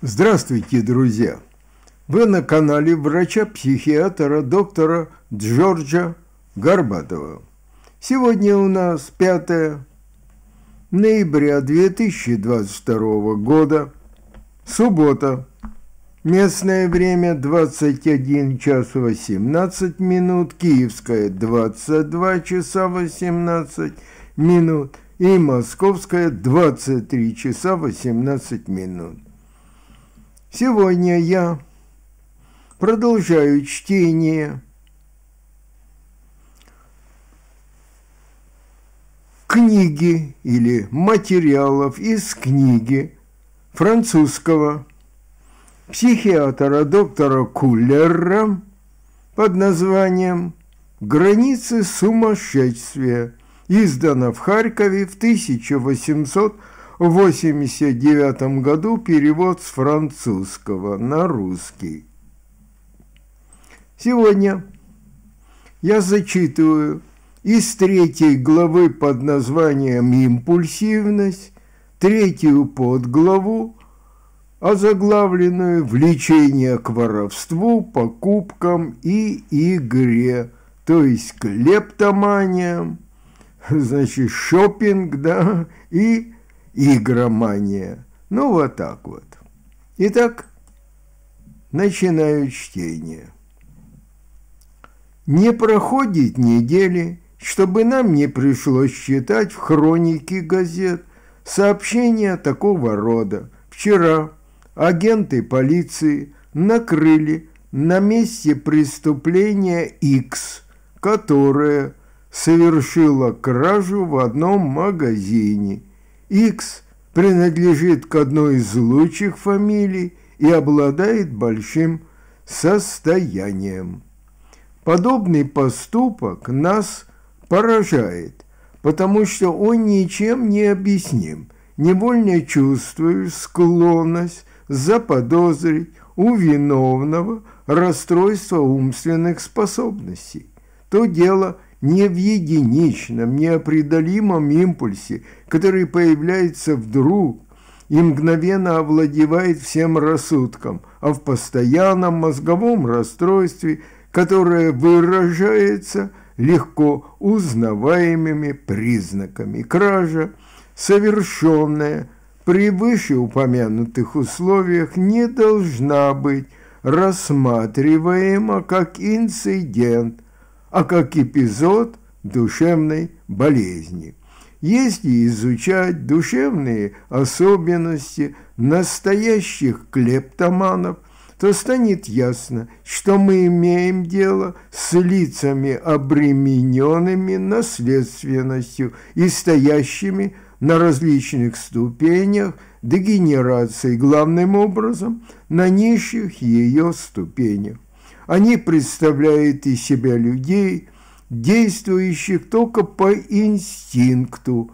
Здравствуйте, друзья! Вы на канале врача-психиатра доктора Джорджа Горбатова. Сегодня у нас 5 ноября 2022 года, суббота. Местное время 21 час 18 минут, киевское 22 часа 18 минут и московское 23 часа 18 минут. Сегодня я продолжаю чтение книги или материалов из книги французского психиатра доктора Куллера под названием «Границы сумасшествия», издана в Харькове в 1889 году, перевод с французского на русский. Сегодня я зачитываю из 3 главы под названием «Импульсивность», 3 подглаву, озаглавленную «Влечение к воровству, покупкам и игре», то есть клептомания, значит, шопинг, да, и игромания. Ну, вот так вот. Итак, начинаю чтение. Не проходит недели, чтобы нам не пришлось читать в хронике газет сообщения такого рода. Вчера агенты полиции накрыли на месте преступления X, которое совершила кражу в одном магазине. X принадлежит к одной из лучших фамилий и обладает большим состоянием. Подобный поступок нас поражает, потому что он ничем не объясним. Невольно чувствуешь склонность заподозрить у виновного расстройство умственных способностей. То дело не в единичном, неопределимом импульсе, который появляется вдруг и мгновенно овладевает всем рассудком, а в постоянном мозговом расстройстве, которое выражается легко узнаваемыми признаками. Кража, совершенная при вышеупомянутых условиях, не должна быть рассматриваема как инцидент, а как эпизод душевной болезни. Если изучать душевные особенности настоящих клептоманов, то станет ясно, что мы имеем дело с лицами, обремененными наследственностью и стоящими на различных ступенях дегенерации, главным образом на низших ее ступенях. Они представляют из себя людей, действующих только по инстинкту,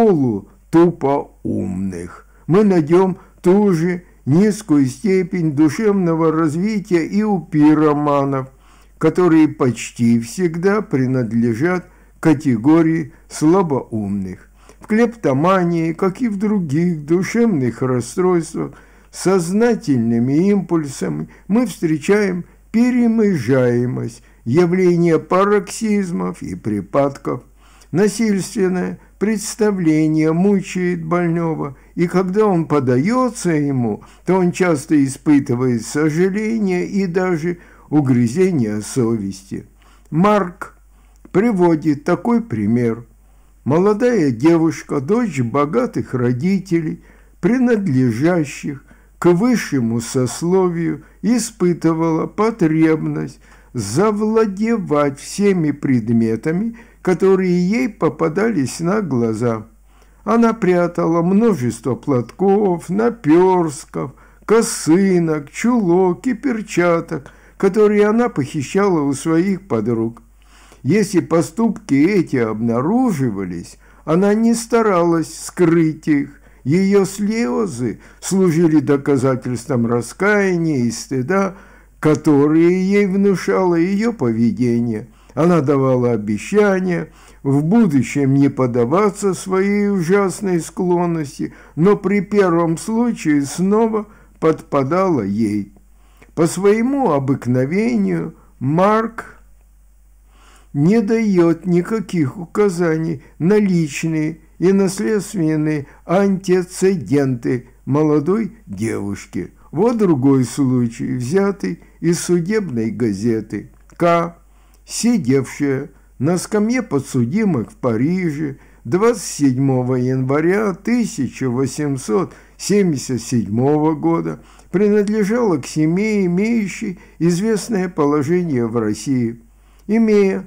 полутупоумных. Мы найдем ту же низкую степень душевного развития и у пироманов, которые почти всегда принадлежат категории слабоумных. В клептомании, как и в других душевных расстройствах, сознательными импульсами мы встречаем перемежаемость, явление пароксизмов и припадков. Насильственное представление мучает больного, и когда он подается ему, то он часто испытывает сожаление и даже угрызение совести. Марк приводит такой пример. Молодая девушка, дочь богатых родителей, принадлежащих к высшему сословию, испытывала потребность завладевать всеми предметами, которые ей попадались на глаза. Она прятала множество платков, наперстков, косынок, чулок и перчаток, которые она похищала у своих подруг. Если поступки эти обнаруживались, она не старалась скрыть их. Ее слезы служили доказательством раскаяния и стыда, которые ей внушало ее поведение. Она давала обещания в будущем не поддаваться своей ужасной склонности, но при первом случае снова подпадала ей. По своему обыкновению Марк не дает никаких указаний на личные и наследственные антецеденты молодой девушки. Вот другой случай, взятый из судебной газеты. К, сидевшая на скамье подсудимых в Париже 27 января 1877 года, принадлежала к семье, имеющей известное положение в России. Имея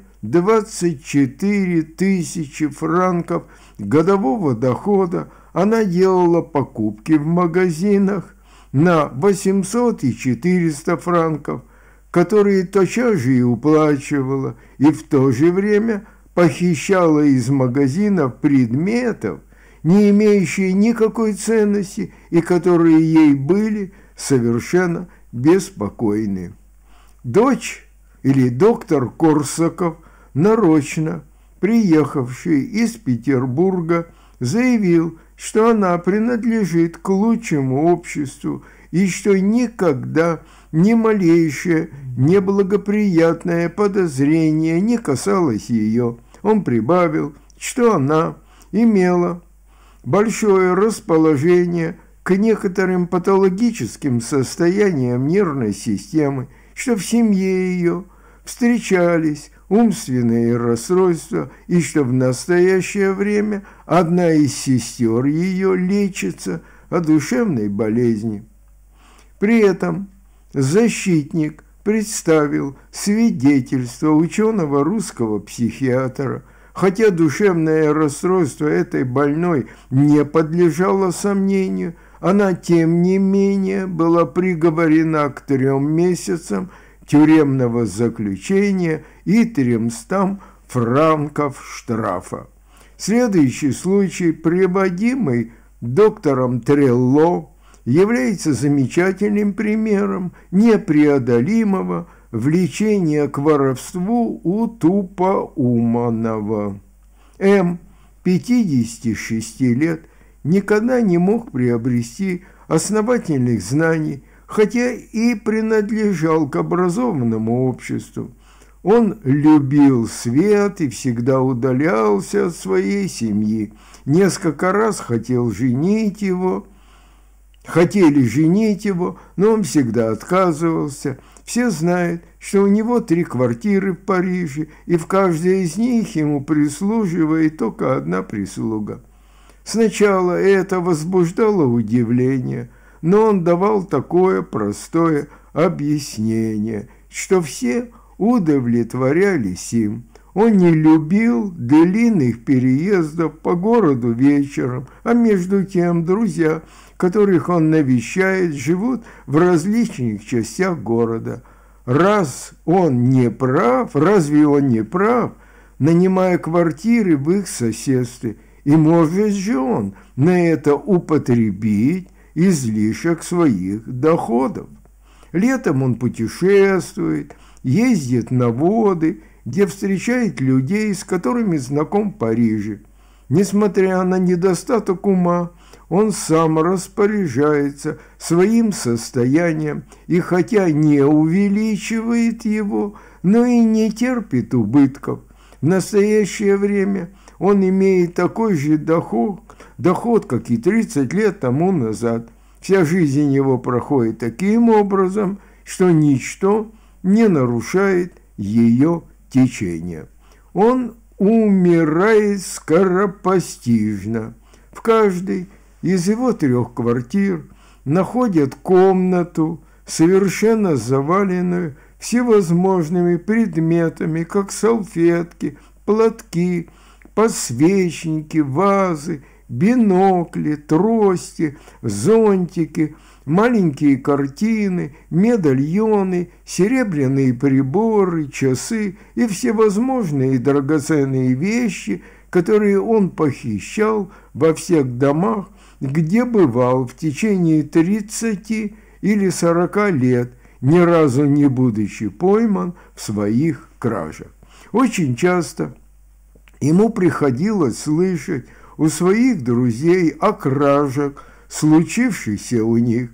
24 тысячи франков годового дохода, она делала покупки в магазинах на 800 и 400 франков, которые тотчас же и уплачивала, и в то же время похищала из магазинов предметов, не имеющие никакой ценности и которые ей были совершенно беспокойны. Дочь или доктор Корсаков, нарочно приехавший из Петербурга, заявил, что она принадлежит к лучшему обществу и что никогда ни малейшее неблагоприятное подозрение не касалось ее. Он прибавил, что она имела большое расположение к некоторым патологическим состояниям нервной системы, что в семье ее встречались умственные расстройства и что в настоящее время одна из сестер ее лечится от душевной болезни. При этом защитник представил свидетельство ученого русского психиатра, хотя душевное расстройство этой больной не подлежало сомнению, она, тем не менее, была приговорена к 3 месяцам тюремного заключения и 300 франков штрафа. Следующий случай, приводимый доктором Трелло, является замечательным примером непреодолимого влечения к воровству у тупоумного. М, 56 лет, никогда не мог приобрести основательных знаний, хотя и принадлежал к образованному обществу. Он любил свет и всегда удалялся от своей семьи. Несколько раз хотели женить его, но он всегда отказывался. Все знают, что у него 3 квартиры в Париже, и в каждой из них ему прислуживает только одна прислуга. Сначала это возбуждало удивление, но он давал такое простое объяснение, что все удовлетворялись им. Он не любил длинных переездов по городу вечером, а между тем друзья, которых он навещает, живут в различных частях города. Разве он не прав, нанимая квартиры в их соседстве? И может же он на это употребить излишек своих доходов. Летом он путешествует, ездит на воды, где встречает людей, с которыми знаком в Париже. Несмотря на недостаток ума, он сам распоряжается своим состоянием и хотя не увеличивает его, но и не терпит убытков. В настоящее время он имеет такой же доход, как и 30 лет тому назад. Вся жизнь его проходит таким образом, что ничто не нарушает ее течение. Он умирает скоропостижно. В каждой из его 3 квартир находят комнату, совершенно заваленную всевозможными предметами, как салфетки, платки, подсвечники, вазы, бинокли, трости, зонтики, маленькие картины, медальоны, серебряные приборы, часы и всевозможные драгоценные вещи, которые он похищал во всех домах, где бывал в течение 30 или 40 лет, ни разу не будучи пойман в своих кражах. Очень часто ему приходилось слышать у своих друзей о кражах, случившихся у них.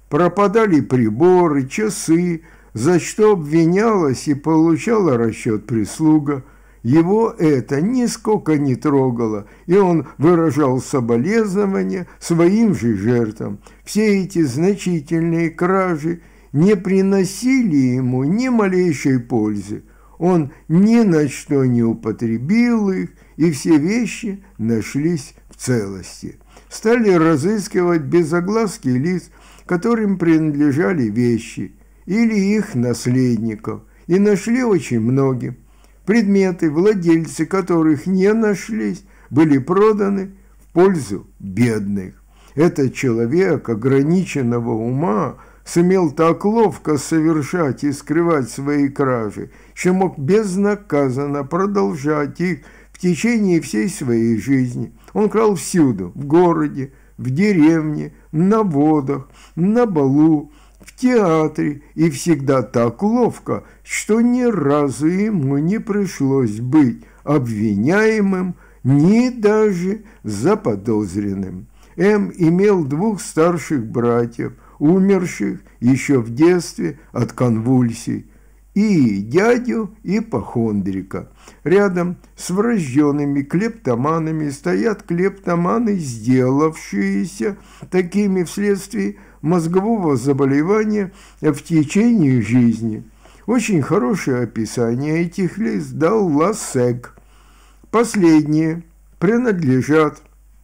Пропадали приборы, часы, за что обвинялась и получала расчет прислуга. Его это нисколько не трогало, и он выражал соболезнования своим же жертвам. Все эти значительные кражи не приносили ему ни малейшей пользы. Он ни на что не употребил их, и все вещи нашлись в целости. Стали разыскивать без огласки лиц, которым принадлежали вещи, или их наследников, и нашли очень многим. Предметы, владельцы которых не нашлись, были проданы в пользу бедных. Этот человек ограниченного ума сумел так ловко совершать и скрывать свои кражи, что мог безнаказанно продолжать их в течение всей своей жизни. Он крал всюду, в городе, в деревне, на водах, на балу, в театре, и всегда так ловко, что ни разу ему не пришлось быть обвиняемым, ни даже заподозренным. М. имел 2 старших братьев, умерших еще в детстве от конвульсий, и дядю ипохондрика. Рядом с врожденными клептоманами стоят клептоманы, сделавшиеся такими вследствие мозгового заболевания в течение жизни. Очень хорошее описание этих лиц дал Лассек. Последние принадлежат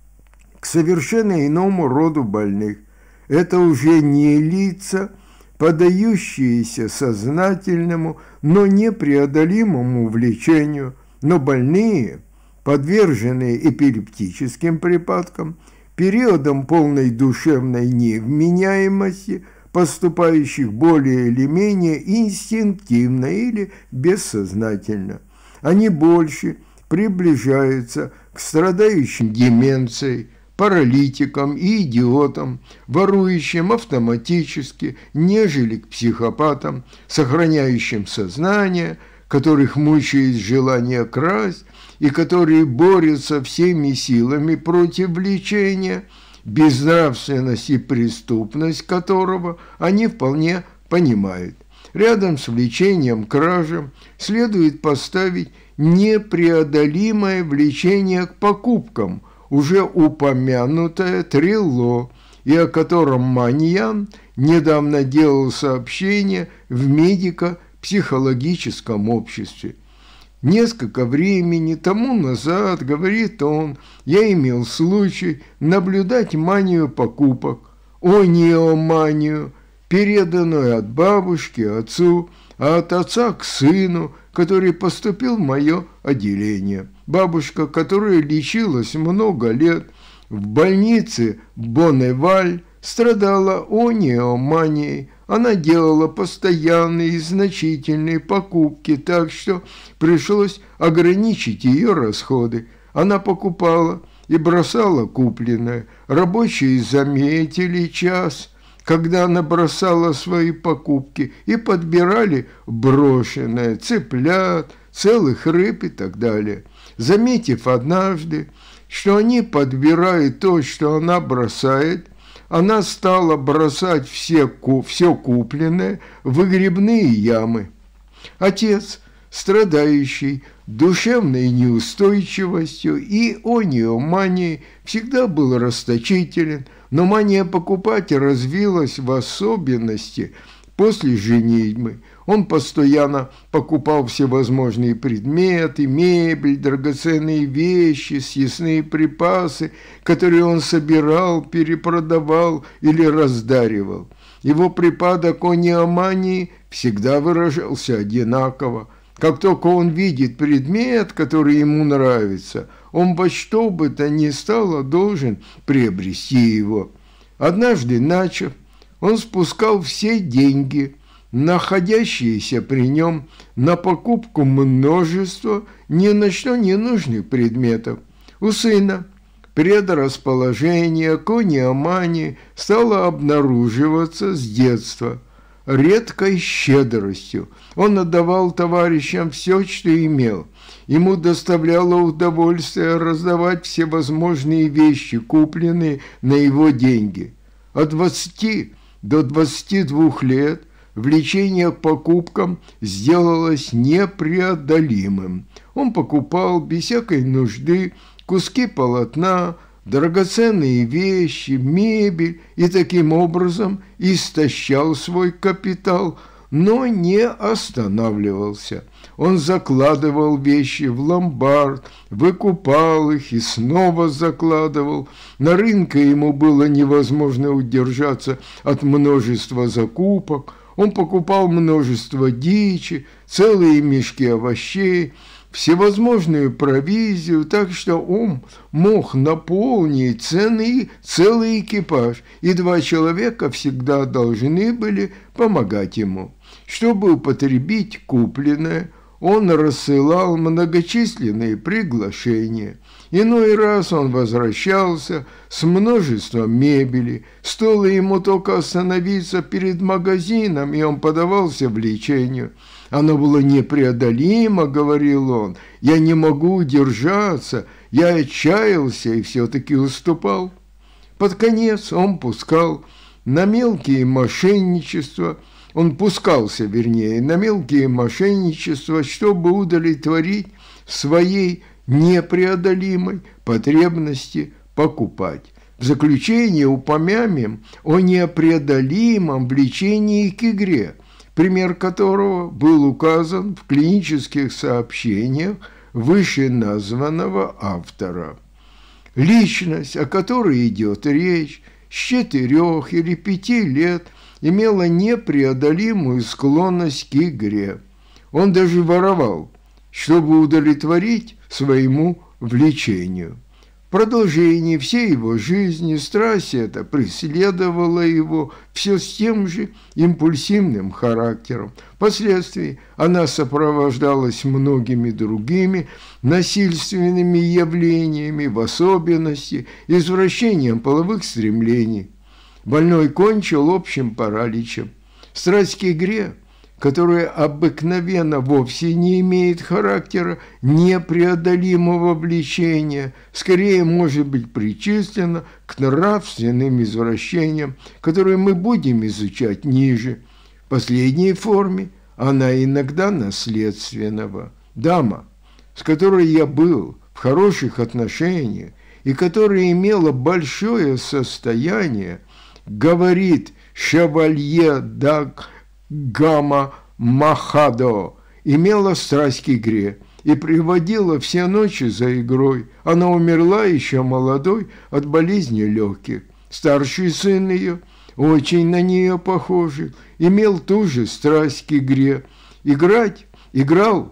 к совершенно иному роду больных. Это уже не лица, поддающиеся сознательному, но непреодолимому влечению, но больные, подверженные эпилептическим припадкам, периодом полной душевной невменяемости, поступающих более или менее инстинктивно или бессознательно. Они больше приближаются к страдающим деменцией, паралитикам и идиотам, ворующим автоматически, нежели к психопатам, сохраняющим сознание, которых мучает желание красть и которые борются всеми силами против влечения, безнравственность и преступность которого они вполне понимают. Рядом с влечением к кражам следует поставить непреодолимое влечение к покупкам, уже упомянутое Трилло, и о котором Маньян недавно делал сообщение в медико-психологическом обществе. Несколько времени тому назад, говорит он, я имел случай наблюдать манию покупок, ониоманию, переданную от бабушки отцу, а от отца к сыну, который поступил в мое отделение. Бабушка, которая лечилась много лет в больнице Бонневаль, страдала ониоманией. Она делала постоянные и значительные покупки, так что пришлось ограничить ее расходы. Она покупала и бросала купленное. Рабочие заметили час, когда она бросала свои покупки, и подбирали брошенное, цыплят, целых рыб и так далее. Заметив однажды, что они подбирают то, что она бросает, она стала бросать все купленное в выгребные ямы. Отец, страдающий душевной неустойчивостью и ониоманией, всегда был расточителен, но мания покупать развилась в особенности после женитьбы. Он постоянно покупал всевозможные предметы, мебель, драгоценные вещи, съестные припасы, которые он собирал, перепродавал или раздаривал. Его припадок ониомании всегда выражался одинаково. Как только он видит предмет, который ему нравится, он во что бы то ни стало должен приобрести его. Однажды, начав, он спускал все деньги, находящиеся при нем, на покупку множества ни на что не нужных предметов. У сына предрасположение к ониомании стало обнаруживаться с детства. Редкой щедростью он отдавал товарищам все, что имел. Ему доставляло удовольствие раздавать всевозможные вещи, купленные на его деньги. От 20 до 22 лет влечение к покупкам сделалось непреодолимым. Он покупал без всякой нужды куски полотна, драгоценные вещи, мебель и таким образом истощал свой капитал, но не останавливался. Он закладывал вещи в ломбард, выкупал их и снова закладывал. На рынке ему было невозможно удержаться от множества закупок. Он покупал множество дичи, целые мешки овощей, всевозможную провизию, так что он мог наполнить целый экипаж, и 2 человека всегда должны были помогать ему. Чтобы употребить купленное, он рассылал многочисленные приглашения. Иной раз он возвращался с множеством мебели. Стоило ему только остановиться перед магазином, и он подавался влечению. Оно было непреодолимо, говорил он. Я не могу удержаться, я отчаялся и все-таки уступал. Под конец он пускался, на мелкие мошенничества, чтобы удовлетворить своей непреодолимой потребности покупать. В заключение упомянем о непреодолимом влечении к игре, пример которого был указан в клинических сообщениях вышеназванного автора. Личность, о которой идет речь, с 4 или 5 лет имела непреодолимую склонность к игре. Он даже воровал, чтобы удовлетворить своему влечению. В продолжении всей его жизни страсть эта преследовала его все с тем же импульсивным характером. Впоследствии она сопровождалась многими другими насильственными явлениями, в особенности извращением половых стремлений. Больной кончил общим параличем. Страсть к игре, которая обыкновенно вовсе не имеет характера непреодолимого влечения, скорее может быть причислена к нравственным извращениям, которые мы будем изучать ниже. В последней форме она иногда наследственного. Дама, с которой я был в хороших отношениях и которая имела большое состояние, говорит Шевалье да Гама Махадо, имела страсть к игре и приводила все ночи за игрой. Она умерла еще молодой от болезни легких. Старший сын ее, очень на нее похожий, имел ту же страсть к игре. Играл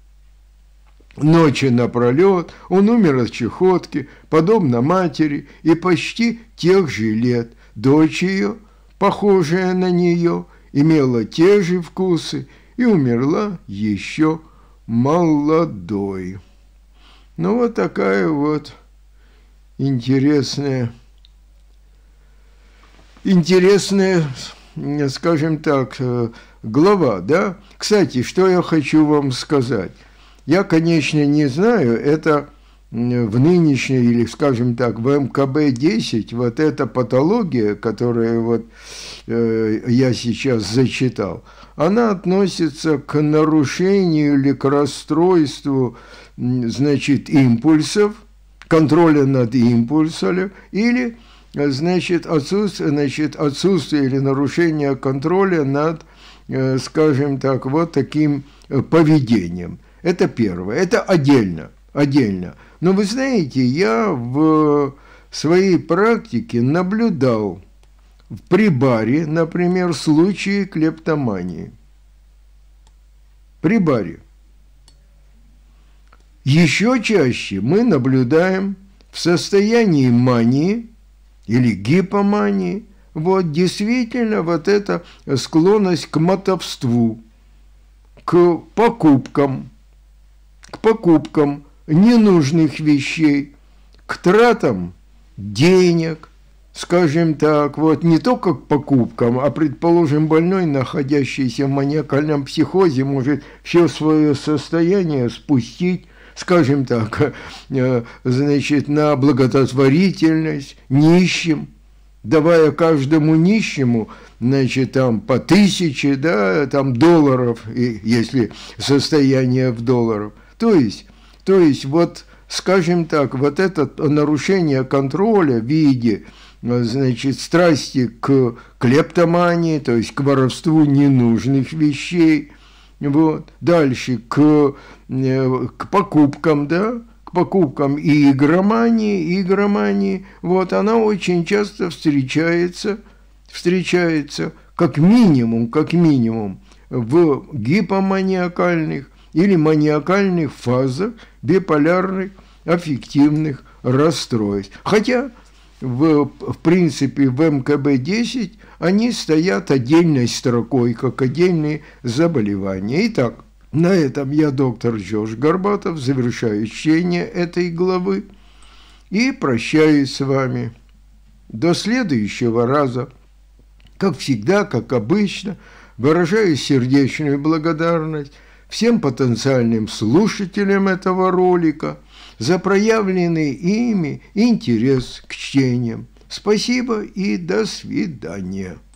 ночи напролет, он умер от чахотки, подобно матери, и почти тех же лет. Дочь ее, похожая на нее, имела те же вкусы и умерла еще молодой. Ну, вот такая вот интересная, скажем так, глава, да? Кстати, что я хочу вам сказать. Я, конечно, не знаю, это в нынешней, или, скажем так, в МКБ-10, вот эта патология, которую вот я сейчас зачитал, она относится к нарушению или к расстройству, значит, импульсов, контроля над импульсами, или, значит, отсутствие или нарушение контроля над, скажем так, вот таким поведением. Это первое, это отдельно. Но вы знаете, я в своей практике наблюдал при баре, например, случаи клептомании. При баре. Еще чаще мы наблюдаем в состоянии мании или гипомании, вот действительно вот эта склонность к мотовству, к покупкам ненужных вещей, к тратам денег, скажем так, вот не только к покупкам, а, предположим, больной, находящийся в маниакальном психозе, может все свое состояние спустить, скажем так, значит, на благотворительность нищим. давая каждому нищему, значит, там по 1000, да, там долларов, если состояние в долларах. То есть вот, скажем так, вот это нарушение контроля в виде, значит, страсти к клептомании, то есть к воровству ненужных вещей, вот, дальше к покупкам, да, к покупкам и игромании, вот, она очень часто встречается как минимум в гипоманиакальных или маниакальных фазах биполярных аффективных расстройств. Хотя, в принципе, в МКБ-10 они стоят отдельной строкой, как отдельные заболевания. Итак, на этом я, доктор Джордж Горбатов, завершаю чтение этой главы и прощаюсь с вами. До следующего раза. Как всегда, как обычно, выражаю сердечную благодарность всем потенциальным слушателям этого ролика за проявленный ими интерес к чтениям. Спасибо и до свидания.